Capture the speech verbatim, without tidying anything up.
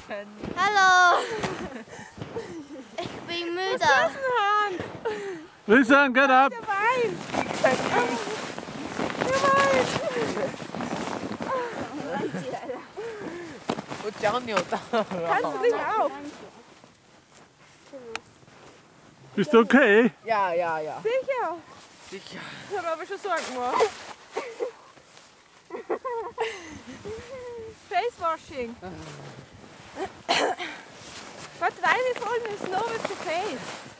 Hallo! Ich bin müde. Was ist denn, Hans? Listen, get up! Der Wein! Der Wein! Und Gianni und da. Kannst du dich auch? Bist du okay? Ja, ja, ja. Sicher! Sicher. Ich habe aber schon Sorgen gemacht. Face washing. But why we fall in snow with the face?